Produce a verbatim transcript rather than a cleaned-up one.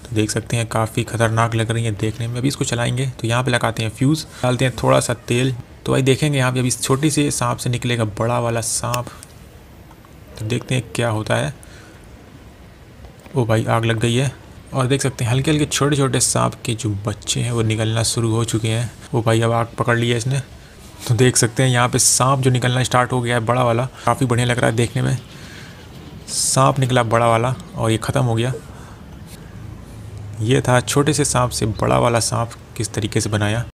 तो देख सकते हैं काफ़ी खतरनाक लग रही है देखने में। अभी इसको चलाएंगे तो यहाँ पे लगाते हैं फ्यूज़, डालते हैं थोड़ा सा तेल। तो भाई देखेंगे यहाँ पे अभी छोटी सी सांप से निकलेगा बड़ा वाला सांप। तो देखते हैं क्या होता है। ओ भाई आग लग गई है और देख सकते हैं हल्के हल्के छोटे छोटे सांप के जो बच्चे हैं वो निकलना शुरू हो चुके हैं। ओ भाई अब आग पकड़ ली है इसने। तो देख सकते हैं यहाँ पे सांप जो निकलना स्टार्ट हो गया है बड़ा वाला। काफ़ी बढ़िया लग रहा है देखने में। सांप निकला बड़ा वाला और ये ख़त्म हो गया। ये था छोटे से सांप से बड़ा वाला सांप किस तरीके से बनाया।